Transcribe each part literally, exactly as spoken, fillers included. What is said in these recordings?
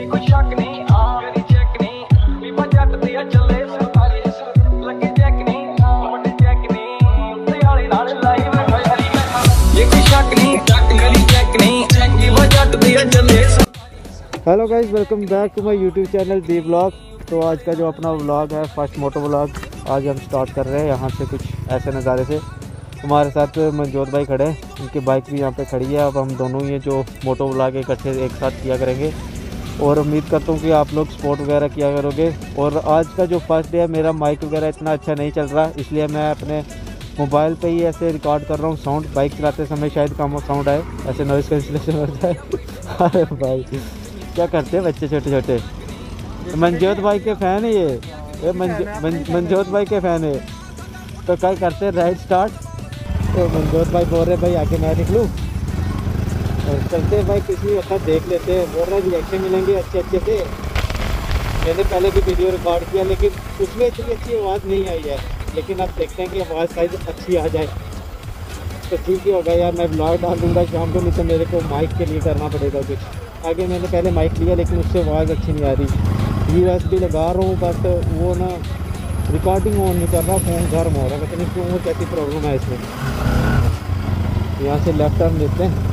Hello guys, welcome back to my YouTube channel the vlog. तो आज का जो अपना व्लॉग है, फर्स्ट मोटो व्लॉग, आज हम स्टार्ट कर रहे हैं यहाँ से कुछ ऐसे नज़ारे से। हमारे साथ मनजोत भाई खड़े हैं, उनकी बाइक भी यहाँ पे खड़ी है। अब हम दोनों ये जो मोटो व्लॉग इकट्ठे एक साथ किया करेंगे और उम्मीद करता हूँ कि आप लोग सपोर्ट वगैरह किया करोगे। और आज का जो फर्स्ट डे है, मेरा माइक वगैरह इतना अच्छा नहीं चल रहा, इसलिए मैं अपने मोबाइल पे ही ऐसे रिकॉर्ड कर रहा हूँ साउंड। बाइक चलाते समय शायद कम साउंड आए, ऐसे नॉइज़ कैंसिलेशन हो जाए। अरे भाई क्या करते हैं बच्चे छोटे छोटे। मनजोत भाई के फ़ैन है ये ये मनजोत भाई के फ़ैन है। तो क्या करते हैं, राइड स्टार्ट। तो मनजोत भाई बोल रहे भाई आगे मैं निकलूँ और चलते हैं भाई, किसी वक्त देख लेते हैं। बोल रहे रिएक्शन मिलेंगे अच्छे अच्छे से। मैंने पहले भी वीडियो रिकॉर्ड किया लेकिन उसमें इतनी अच्छी आवाज़ नहीं आई है, लेकिन अब देखते हैं कि आवाज़ शायद अच्छी आ जाए तो ठीक ही होगा यार। मैं ब्लॉग डाल दूँगा शाम को, नहीं तो मेरे को माइक के लिए करना पड़ेगा कुछ। आगे मैंने पहले माइक लिया लेकिन उससे आवाज़ अच्छी नहीं आ रही। यू एस बी लगा रहा हूँ बट वो ना रिकॉर्डिंग ऑन नहीं कर रहा, फ़ोन गर्म हो रहा है, पता नहीं क्यों, वो कैसी प्रॉब्लम है इसमें। यहाँ से लेफ्ट टर्न लेते हैं।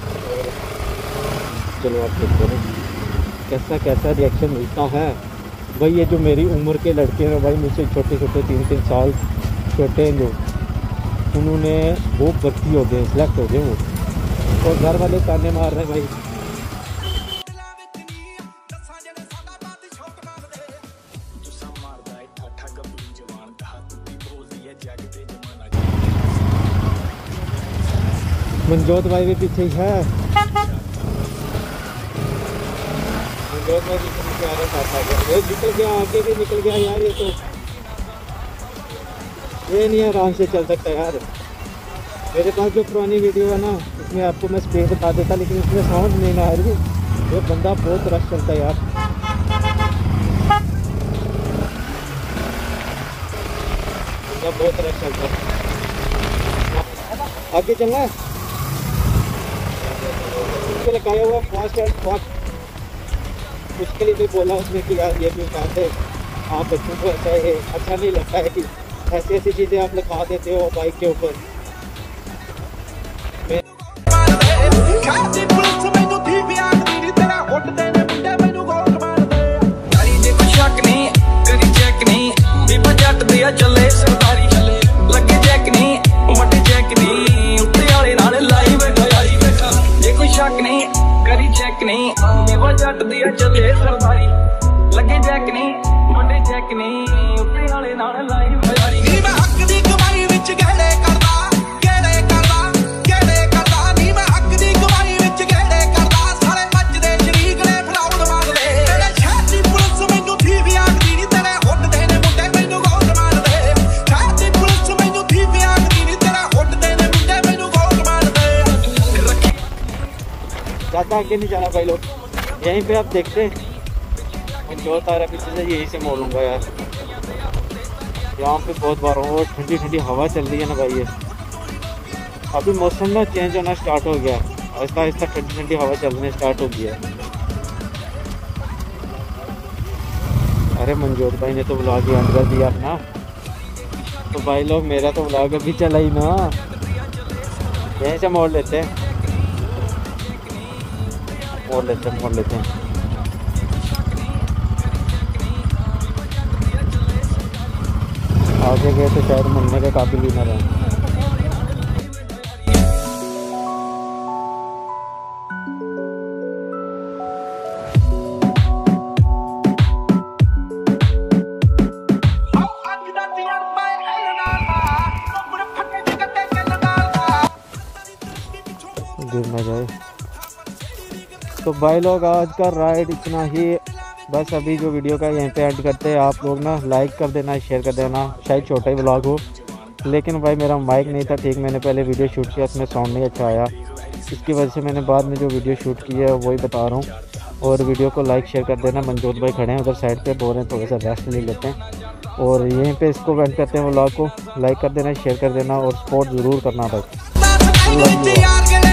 चलो आप देखते हैं कैसा कैसा रिएक्शन मिलता है। भाई ये जो मेरी उम्र के लड़के हैं भाई, मुझसे छोटे छोटे तीन तीन साल छोटे हैं जो, उन्होंने वो भर्ती हो गए, सिलेक्ट हो गए वो, और घर वाले ताने मार रहे हैं भाई। मनजोत भाई भी पीछे ही है। मनजोत भाई भी पीछे आ रहा है, निकल गया, आगे भी निकल गया यार। ये तो ये नहीं आराम से चल सकता यार। मेरे पास जो पुरानी वीडियो है ना, उसमें आपको मैं स्पीड बता देता, लेकिन उसमें साउंड नहीं ना आ रही। ये बंदा बहुत रश चलता है यार। बंदा बहुत रश चलता है। आगे चलना है, लगाया हुआ फास्ट एंड फास्ट। उसके लिए भी बोला उसने कि यार ये भी बात है, आप बच्चों को ऐसा है अच्छा नहीं लगता है कि ऐसी ऐसी चीज़ें आप लगा देते हो बाइक के ऊपर। जट दिया चले सरदारी लगे जैक नहीं वड्डे जैक नहीं उत्ते वाले नाल लाई बजारी। नी मैं हक दी कमाई विच गेड़े करदा गेड़े करदा गेड़े करदा। नी मैं हक दी कमाई विच गेड़े करदा, सारे मजदे शरीक ने फलाउड मारदे। तेरे शहर दी पुलिस मैनू थी भी आखदी नी, तेरे हुट दे ने मुंडे मैनू गोद मारदे। शहर दी पुलिस मैनू थी भी आखदी नी, तेरे हुट दे ने मुंडे मैनू गोद मारदे। ज्यादा आगे नहीं जाना भाई लोग, यहीं पे आप देखते हैं। जो तारा पीछे से यहीं से मोड़ूंगा यार। यहाँ पे बहुत बार और ठंडी ठंडी हवा चल रही है ना भाई। ये अभी मौसम ना चेंज होना स्टार्ट हो गया, आहिस्ता आहिस्ता ठंडी ठंडी हवा चलने स्टार्ट हो गई है। अरे मनजोत भाई ने तो व्लॉग ही अंदर दिया अपना, तो भाई लोग मेरा तो व्लॉग अभी चला ही ना। यहीं से मोड़ लेते हैं, मोड़ लेते हैं मोड़ लेते हैं आगे गए तो शायद मुड़ने के काबिल ही ना रहे। गिर ना जाए। तो भाई लोग आज का राइड इतना ही, बस अभी जो वीडियो का यहीं पे एंड करते हैं। आप लोग ना लाइक कर देना, शेयर कर देना। शायद छोटा ही व्लॉग हो, लेकिन भाई मेरा माइक नहीं था ठीक, मैंने पहले वीडियो शूट किया, उसमें साउंड नहीं अच्छा आया, इसकी वजह से मैंने बाद में जो वीडियो शूट की है वही बता रहा हूँ। और वीडियो को लाइक शेयर कर देना। मनजोत भाई खड़े हैं उधर साइड पे, बोल रहे हैं थोड़ा सा रेस्ट ले लेते हैं। और यहीं पे इसको एंड करते हैं व्लॉग को। लाइक कर देना, शेयर कर देना और सपोर्ट ज़रूर करना भाई।